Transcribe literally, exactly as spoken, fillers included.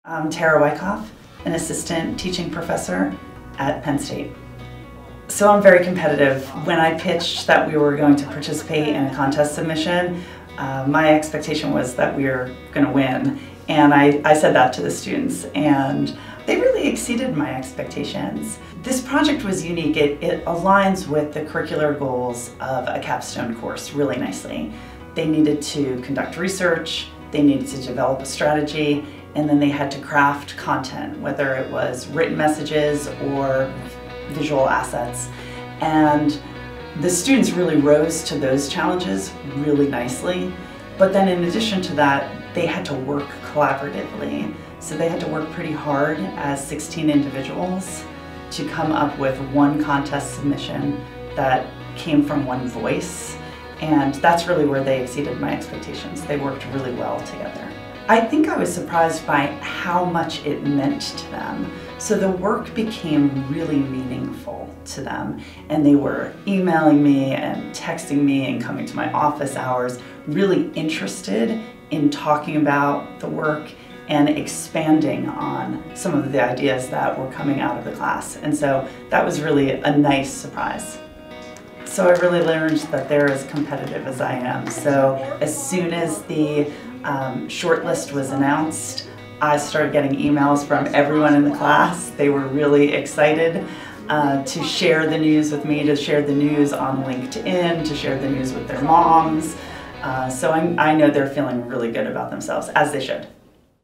I'm Tara Wyckoff, an assistant teaching professor at Penn State. So I'm very competitive. When I pitched that we were going to participate in a contest submission, uh, my expectation was that we were going to win. And I, I said that to the students, and they really exceeded my expectations. This project was unique. It, it aligns with the curricular goals of a capstone course really nicely. They needed to conduct research, they needed to develop a strategy, and then they had to craft content, whether it was written messages or visual assets. And the students really rose to those challenges really nicely. But then in addition to that, they had to work collaboratively. So they had to work pretty hard as sixteen individuals to come up with one contest submission that came from one voice. And that's really where they exceeded my expectations. They worked really well together. I think I was surprised by how much it meant to them. So the work became really meaningful to them, and they were emailing me and texting me and coming to my office hours, really interested in talking about the work and expanding on some of the ideas that were coming out of the class. And so that was really a nice surprise. So I really learned that they're as competitive as I am. So as soon as the um, short list was announced, I started getting emails from everyone in the class. They were really excited uh, to share the news with me, to share the news on LinkedIn, to share the news with their moms. Uh, so I, I know they're feeling really good about themselves, as they should.